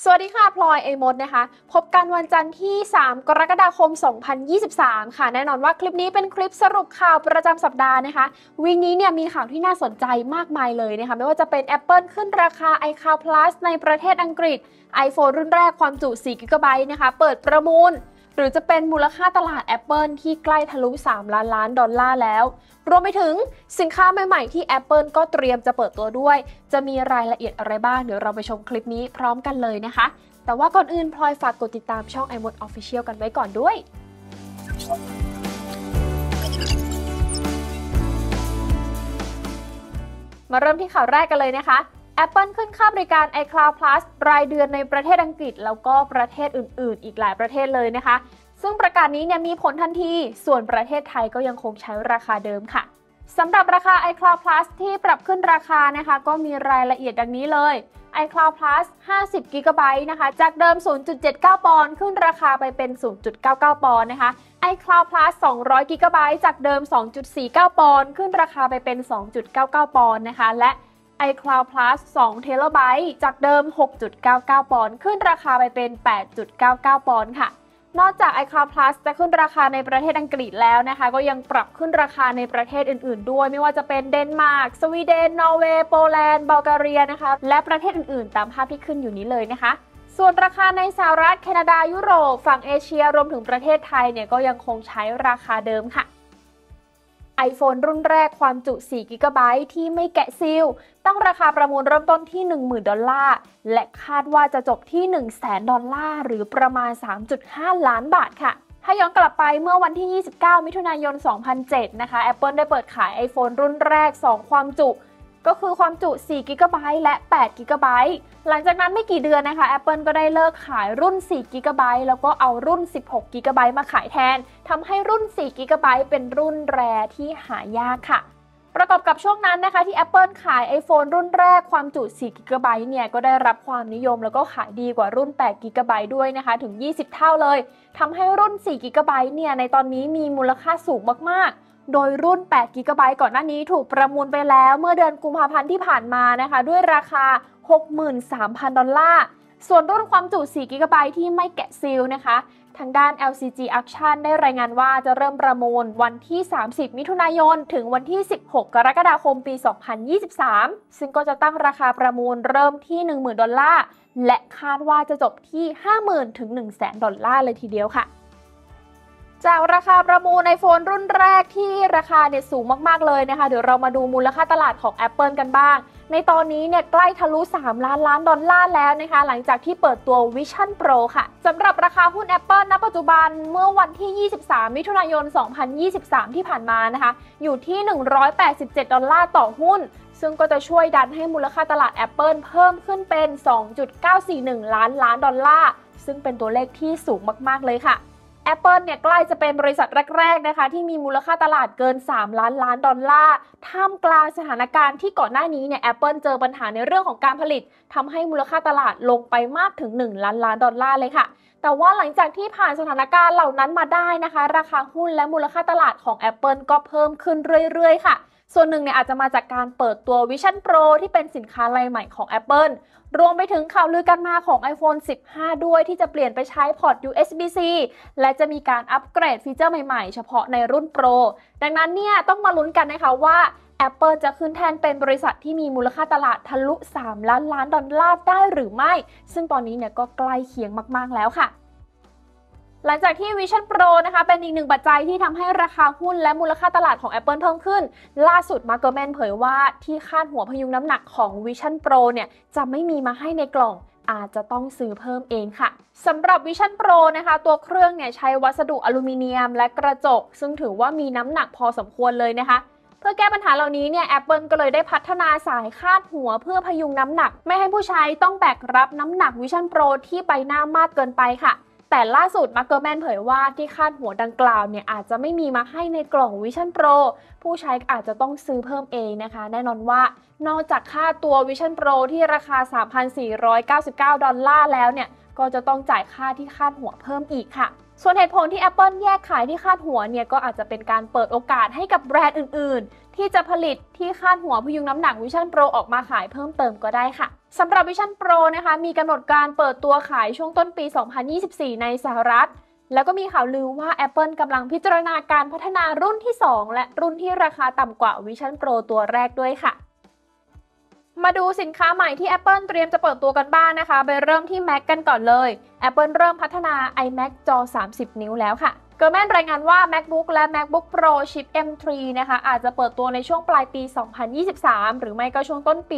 สวัสดีค่ะพลอยมดนะคะพบกันวันจันทร์ที่3กรกฎาคม2023ค่ะแน่นอนว่าคลิปนี้เป็นคลิปสรุปข่าวประจำสัปดาห์นะคะวีคนี้เนี่ยมีข่าวที่น่าสนใจมากมายเลยนะคะไม่ว่าจะเป็น Apple ขึ้นราคา iCloud Plus ในประเทศอังกฤษ iPhone รุ่นแรกความจุ4 GB นะคะเปิดประมูลหรือจะเป็นมูลค่าตลาด Apple ที่ใกล้ทะลุ3 ล้านดอลลาร์แล้วรวมไปถึงสินค้าใหม่ๆที่ Apple ก็เตรียมจะเปิดตัวด้วยจะมีรายละเอียดอะไรบ้างเดี๋ยวเราไปชมคลิปนี้พร้อมกันเลยนะคะแต่ว่าก่อนอื่นพลอยฝากกดติดตามช่อง iMod Official กันไว้ก่อนด้วยมาเริ่มที่ข่าวแรกกันเลยนะคะ Apple ขึ้นค่าบริการ iCloud Plus รายเดือนในประเทศอังกฤษแล้วก็ประเทศอื่นๆอีกหลายประเทศเลยนะคะซึ่งประกาศนี้เนี่ยมีผลทันทีส่วนประเทศไทยก็ยังคงใช้ราคาเดิมค่ะสำหรับราคา iCloud Plus ที่ปรับขึ้นราคานะคะก็มีรายละเอียดดังนี้เลย iCloud Plus 50 GB นะคะจากเดิม 0.79 ปอนด์ขึ้นราคาไปเป็น 0.99 ปอนด์นะคะ iCloud Plus 200 GB จากเดิม 2.49 ปอนด์ขึ้นราคาไปเป็น 2.99 ปอนด์นะคะและ iCloud Plus 2 TB จากเดิม 6.99 ปอนด์ขึ้นราคาไปเป็น 8.99 ปอนด์ค่ะนอกจาก iCloud Plus จะขึ้นราคาในประเทศอังกฤษแล้วนะคะก็ยังปรับขึ้นราคาในประเทศอื่นๆด้วยไม่ว่าจะเป็นเดนมาร์กสวีเดนนอร์เวย์โปแลนด์บัลแกเรียนะคะและประเทศอื่นๆตามภาพที่ขึ้นอยู่นี้เลยนะคะส่วนราคาในสหรัฐแคนาดายุโรปฝั่งเอเชียรวมถึงประเทศไทยเนี่ยก็ยังคงใช้ราคาเดิมค่ะiPhone รุ่นแรกความจุ4 GB ที่ไม่แกะซีลตั้งราคาประมูลเริ่มต้นที่ 10,000 ดอลลาร์และคาดว่าจะจบที่ 100,000 ดอลลาร์หรือประมาณ 3.5 ล้านบาทค่ะถ้าย้อนกลับไปเมื่อวันที่ 29 มิถุนายน 2007 นะคะ Apple ได้เปิดขาย iPhone รุ่นแรก 2 ความจุก็คือความจุ4 GB และ8 GB หลังจากนั้นไม่กี่เดือนนะคะ Apple ก็ได้เลิกขายรุ่น4 GB แล้วก็เอารุ่น16 GB มาขายแทนทำให้รุ่น4 GB เป็นรุ่นแรที่หายากค่ะประกอบกับช่วงนั้นนะคะที่ Apple ขาย iPhone รุ่นแรกความจุ4 GB เนี่ยก็ได้รับความนิยมแล้วก็ขายดีกว่ารุ่น8 GB ด้วยนะคะถึง20 เท่าเลยทำให้รุ่น4 GB เนี่ยในตอนนี้มีมูลค่าสูงมากๆโดยรุ่น8 GB ก่อนหน้านี้ถูกประมูลไปแล้วเมื่อเดือนกุมภาพันธ์ที่ผ่านมานะคะด้วยราคา 63,000 ดอลลาร์ส่วนรุ่นความจุ4 GB ที่ไม่แกะซีลนะคะทางด้าน LCG Auction ได้รายงานว่าจะเริ่มประมูลวันที่ 30 มิถุนายนถึงวันที่ 16 กรกฎาคม ปี 2023 ซึ่งก็จะตั้งราคาประมูลเริ่มที่ 10,000 ดอลลาร์และคาดว่าจะจบที่ 50,000 ถึง 100,000 ดอลลาร์เลยทีเดียวค่ะจากราคาประมูล iPhone รุ่นแรกที่ราคาเนี่ยสูงมากๆเลยนะคะเดี๋ยวเรามาดูมูลค่าตลาดของ Apple กันบ้างในตอนนี้เนี่ยใกล้ทะลุ3 ล้านดอลลาร์แล้วนะคะหลังจากที่เปิดตัว Vision Pro ค่ะสำหรับราคาหุ้น Apple ณ ปัจจุบันเมื่อวันที่ 23 มิถุนายน 2023 ที่ผ่านมานะคะอยู่ที่ 187 ดอลลาร์ต่อหุ้นซึ่งก็จะช่วยดันให้มูลค่าตลาด Apple เพิ่มขึ้นเป็น 2.941 ล้านดอลลาร์ซึ่งเป็นตัวเลขที่สูงมากๆเลยค่ะApple เนี่ยใกล้จะเป็นบริษัทแรกๆนะคะที่มีมูลค่าตลาดเกิน3 ล้านดอลลาร์ท่ามกลางสถานการณ์ที่ก่อนหน้านี้เนี่ย Apple เจอปัญหาในเรื่องของการผลิตทำให้มูลค่าตลาดลงไปมากถึง1 ล้านดอลลาร์เลยค่ะแต่ว่าหลังจากที่ผ่านสถานการณ์เหล่านั้นมาได้นะคะราคาหุ้นและมูลค่าตลาดของ Apple ก็เพิ่มขึ้นเรื่อยๆค่ะส่วนหนึ่งเนี่ยอาจจะมาจากการเปิดตัว Vision Pro ที่เป็นสินค้ารายใหม่ของ Apple รวมไปถึงข่าวลือกันมาของ iPhone 15 ด้วยที่จะเปลี่ยนไปใช้พอร์ต USB-C และจะมีการอัปเกรดฟีเจอร์ใหม่ๆเฉพาะในรุ่น Pro ดังนั้นเนี่ยต้องมาลุ้นกันนะคะว่า Apple จะขึ้นแทนเป็นบริษัทที่มีมูลค่าตลาดทะลุ3 ล้านดอลลาร์ได้หรือไม่ซึ่งตอนนี้เนี่ยก็ใกล้เคียงมากๆแล้วค่ะหลังจากที่ Vision Pro นะคะเป็นอีกหนึ่งปัจจัยที่ทำให้ราคาหุ้นและมูลค่าตลาดของ Apple เพิ่มขึ้นล่าสุด Mark Gurman เผยว่าที่คาดหัวพยุงน้ำหนักของ Vision Pro เนี่ยจะไม่มีมาให้ในกล่องอาจจะต้องซื้อเพิ่มเองค่ะสำหรับ Vision Pro นะคะตัวเครื่องเนี่ยใช้วัสดุอลูมิเนียมและกระจกซึ่งถือว่ามีน้ำหนักพอสมควรเลยนะคะเพื่อแก้ปัญหาเหล่านี้เนี่ย Apple ก็เลยได้พัฒนาสายคาดหัวเพื่อพยุงน้ำหนักไม่ให้ผู้ใช้ต้องแบกรับน้ำหนัก Vision Pro ที่ใบหน้ามากเกินไปค่ะแต่ล่าสุด Mark Gurman เผยว่าที่คาดหัวดังกล่าวเนี่ยอาจจะไม่มีมาให้ในกล่อง Vision Pro ผู้ใช้อาจจะต้องซื้อเพิ่มเองนะคะแน่นอนว่านอกจากค่าตัว Vision Pro ที่ราคา 3,499 ดอลลาร์แล้วเนี่ยก็จะต้องจ่ายค่าที่คาดหัวเพิ่มอีกค่ะส่วนเหตุผลที่ Apple แยกขายที่คาดหัวเนี่ยก็อาจจะเป็นการเปิดโอกาสให้กับแบรนด์อื่นๆที่จะผลิตที่คาดหัวพยุงน้ำหนัก Vision Pro ออกมาขายเพิ่มเติมก็ได้ค่ะสำหรับ Vision Pro นะคะมีกำหนดการเปิดตัวขายช่วงต้นปี 2024 ในสหรัฐแล้วก็มีข่าวลือว่า Apple กำลังพิจารณาการพัฒนารุ่นที่ 2 และรุ่นที่ราคาต่ำกว่า Vision Pro ตัวแรกด้วยค่ะมาดูสินค้าใหม่ที่ Apple เตรียมจะเปิดตัวกันบ้างนะคะไปเริ่มที่ Mac กันก่อนเลย Apple เริ่มพัฒนา iMac จอ 30 นิ้วแล้วค่ะเกิร์แมนรายงานว่า MacBook และ MacBook Pro ชิป M3 นะคะอาจจะเปิดตัวในช่วงปลายปี 2023 หรือไม่ก็ช่วงต้นปี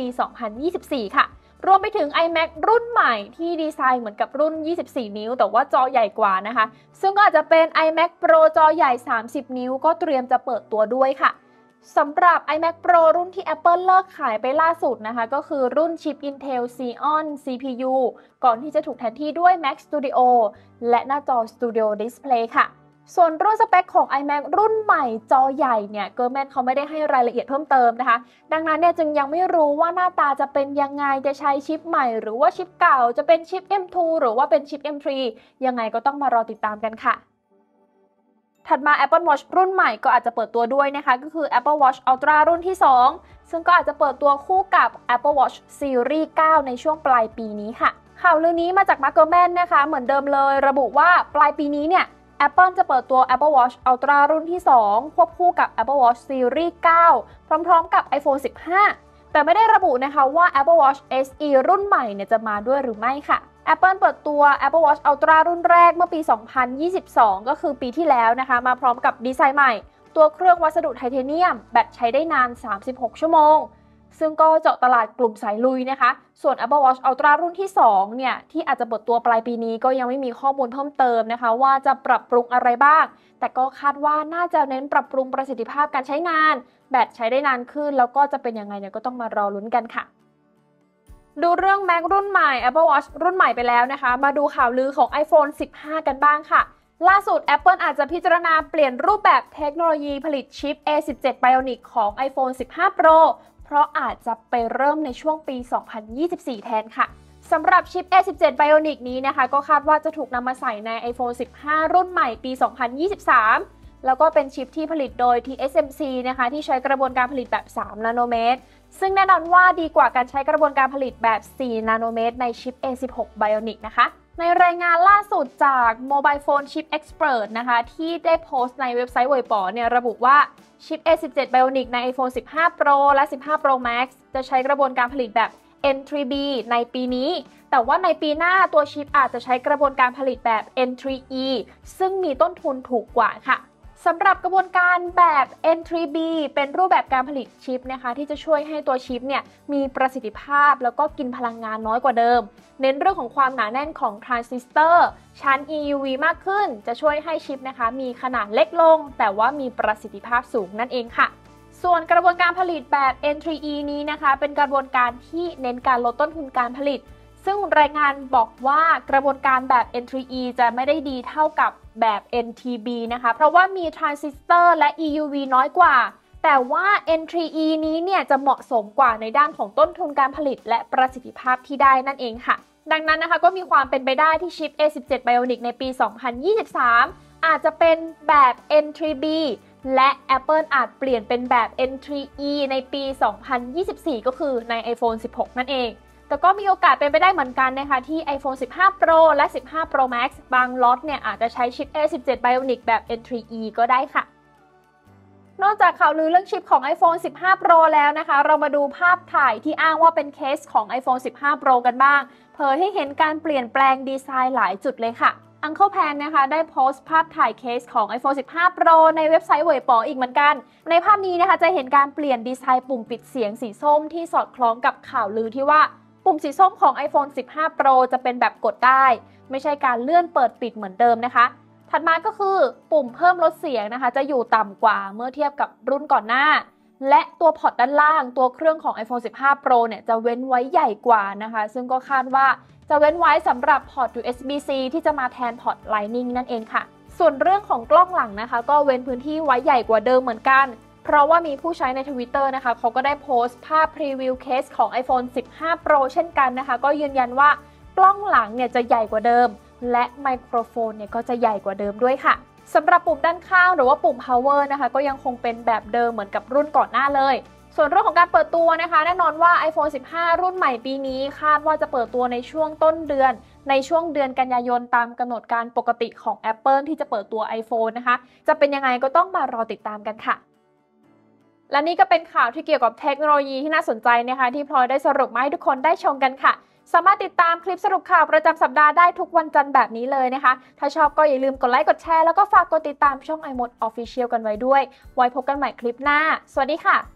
2024 ค่ะรวมไปถึง iMac รุ่นใหม่ที่ดีไซน์เหมือนกับรุ่น 24 นิ้วแต่ว่าจอใหญ่กว่านะคะซึ่งก็อาจจะเป็น iMac Pro จอใหญ่ 30 นิ้วก็เตรียมจะเปิดตัวด้วยค่ะสำหรับ iMac Pro รุ่นที่ Apple เลิกขายไปล่าสุดนะคะก็คือรุ่นชิป Intel Xeon CPU ก่อนที่จะถูกแทนที่ด้วย Mac Studio และหน้าจอ Studio Display ค่ะส่วนรุ่นสเปคของ iMac รุ่นใหม่จอใหญ่เนี่ยเกอร์แมนเขาไม่ได้ให้รายละเอียดเพิ่มเติมนะคะดังนั้นเนี่ยจึงยังไม่รู้ว่าหน้าตาจะเป็นยังไงจะใช้ชิปใหม่หรือว่าชิปเก่าจะเป็นชิป M2 หรือว่าเป็นชิป M3 ยังไงก็ต้องมารอติดตามกันค่ะถัดมา Apple Watch รุ่นใหม่ก็อาจจะเปิดตัวด้วยนะคะก็คือ Apple Watch Ultra รุ่นที่ 2 ซึ่งก็อาจจะเปิดตัวคู่กับ Apple Watch Series 9 ในช่วงปลายปีนี้ค่ะข่าวลือนี้มาจากมาร์ค เกอร์แมนนะคะเหมือนเดิมเลยระบุว่าปลายปีนี้เนี่ย Apple จะเปิดตัว Apple Watch Ultra รุ่นที่ 2 ควบคู่กับ Apple Watch Series 9 พร้อมๆกับ iPhone 15 แต่ไม่ได้ระบุนะคะว่า Apple Watch SE รุ่นใหม่เนี่ยจะมาด้วยหรือไม่ค่ะ Apple เปิดตัว Apple Watch Ultra รุ่นแรกเมื่อปี 2022 ก็คือปีที่แล้วนะคะมาพร้อมกับดีไซน์ใหม่ตัวเครื่องวัสดุไทเทเนียมแบตใช้ได้นาน 36 ชั่วโมงซึ่งก็เจาะตลาดกลุ่มสายลุยนะคะส่วน Apple Watch Ultra รุ่นที่ 2 เนี่ยที่อาจจะเปิดตัวปลายปีนี้ก็ยังไม่มีข้อมูลเพิ่มเติมนะคะว่าจะปรับปรุงอะไรบ้างแต่ก็คาดว่าน่าจะเน้นปรับปรุงประสิทธิภาพการใช้งานแบตใช้ได้นานขึ้นแล้วก็จะเป็นยังไงเนี่ยก็ต้องมารอลุ้นกันค่ะดูเรื่อง Mac รุ่นใหม่ Apple Watch รุ่นใหม่ไปแล้วนะคะมาดูข่าวลือของ iPhone 15 กันบ้างค่ะล่าสุด Apple อาจจะพิจารณาเปลี่ยนรูปแบบเทคโนโลยีผลิตชิป A17 Bionic ของ iPhone 15 Pro เพราะอาจจะไปเริ่มในช่วงปี 2024 แทนค่ะสำหรับชิป A17 Bionic นี้นะคะก็คาดว่าจะถูกนำมาใส่ใน iPhone 15 รุ่นใหม่ปี 2023 แล้วก็เป็นชิปที่ผลิตโดย TSMC นะคะที่ใช้กระบวนการผลิตแบบ 3 นาโนเมตรซึ่งแน่นอนว่าดีกว่าการใช้กระบวนการผลิตแบบ 4 นาโนเมตรในชิป A16 Bionic นะคะในรายงานล่าสุดจาก Mobile Phone Chip Expert นะคะที่ได้โพสต์ในเว็บไซต์เว่ยป๋อเนี่ยระบุว่าชิป A17 Bionic ใน iPhone 15 Pro และ 15 Pro Max จะใช้กระบวนการผลิตแบบ N3B ในปีนี้แต่ว่าในปีหน้าตัวชิปอาจจะใช้กระบวนการผลิตแบบ N3E ซึ่งมีต้นทุนถูกกว่าค่ะสำหรับกระบวนการแบบ N3B เป็นรูปแบบการผลิตชิปนะคะที่จะช่วยให้ตัวชิปเนี่ยมีประสิทธิภาพแล้วก็กินพลังงานน้อยกว่าเดิมเน้นเรื่องของความหนาแน่นของทรานซิสเตอร์ชั้น EUV มากขึ้นจะช่วยให้ชิปนะคะมีขนาดเล็กลงแต่ว่ามีประสิทธิภาพสูงนั่นเองค่ะส่วนกระบวนการผลิตแบบ N3E นี้นะคะเป็นกระบวนการที่เน้นการลดต้นทุนการผลิตซึ่งรายงานบอกว่ากระบวนการแบบ N3E จะไม่ได้ดีเท่ากับแบบ NTB นะคะเพราะว่ามีทรานซิสเตอร์และ EUV น้อยกว่าแต่ว่า N3E นี้เนี่ยจะเหมาะสมกว่าในด้านของต้นทุนการผลิตและประสิทธิภาพที่ได้นั่นเองค่ะดังนั้นนะคะก็มีความเป็นไปได้ที่ชิป A17 Bionic ในปี 2023 อาจจะเป็นแบบ N3B และ Apple อาจเปลี่ยนเป็นแบบ N3E ในปี 2024 ก็คือใน iPhone 16 นั่นเองแต่ก็มีโอกาสเป็นไปได้เหมือนกันนะคะที่ iPhone 15 Pro และ 15 Pro Max บางล็อตเนี่ยอาจจะใช้ชิป A17 Bionic แบบ N3E ก็ได้ค่ะนอกจากข่าวลือเรื่องชิปของ iPhone 15 Pro แล้วนะคะเรามาดูภาพถ่ายที่อ้างว่าเป็นเคสของ iPhone 15 Pro กันบ้างเผยให้เห็นการเปลี่ยนแปลงดีไซน์หลายจุดเลยค่ะ Uncle Pan นะคะได้โพสต์ภาพถ่ายเคสของ iPhone 15 Pro ในเว็บไซต์เว่ยป๋ออีกเหมือนกันในภาพนี้นะคะจะเห็นการเปลี่ยนดีไซน์ปุ่มปิดเสียงสีส้มที่สอดคล้องกับข่าวลือที่ว่าปุ่มสีส้มของ iPhone 15 Pro จะเป็นแบบกดได้ไม่ใช่การเลื่อนเปิดปิดเหมือนเดิมนะคะถัดมาก็คือปุ่มเพิ่มลดเสียงนะคะจะอยู่ต่ำกว่าเมื่อเทียบกับรุ่นก่อนหน้าและตัวพอร์ตด้านล่างตัวเครื่องของ iPhone 15 Pro เนี่ยจะเว้นไว้ใหญ่กว่านะคะซึ่งก็คาดว่าจะเว้นไว้สำหรับพอร์ต USB-C ที่จะมาแทนพอร์ต Lightning นั่นเองค่ะส่วนเรื่องของกล้องหลังนะคะก็เว้นพื้นที่ไว้ใหญ่กว่าเดิมเหมือนกันเพราะว่ามีผู้ใช้ใน Twitter นะคะเขาก็ได้โพสต์ภาพพรีวิวเคสของ iPhone 15 Pro เช่นกันนะคะก็ยืนยันว่ากล้องหลังเนี่ยจะใหญ่กว่าเดิมและไมโครโฟนเนี่ยก็จะใหญ่กว่าเดิมด้วยค่ะสำหรับปุ่มด้านข้างหรือว่าปุ่ม power นะคะก็ยังคงเป็นแบบเดิมเหมือนกับรุ่นก่อนหน้าเลยส่วนเรื่องของการเปิดตัวนะคะแน่นอนว่า iPhone 15 รุ่นใหม่ปีนี้คาดว่าจะเปิดตัวในช่วงต้นเดือนในช่วงเดือนกันยายนตามกำหนดการปกติของ Apple ที่จะเปิดตัว iPhone นะคะจะเป็นยังไงก็ต้องมารอติดตามกันค่ะและนี่ก็เป็นข่าวที่เกี่ยวกับเทคโนโลยีที่น่าสนใจนะคะที่พลอยได้สรุปมาให้ทุกคนได้ชมกันค่ะสามารถติดตามคลิปสรุปข่าวประจำสัปดาห์ได้ทุกวันจันทร์แบบนี้เลยนะคะถ้าชอบก็อย่าลืมกดไลค์กดแชร์แล้วก็ฝากกดติดตามช่อง iMode Official กันไว้ด้วยไว้พบกันใหม่คลิปหน้าสวัสดีค่ะ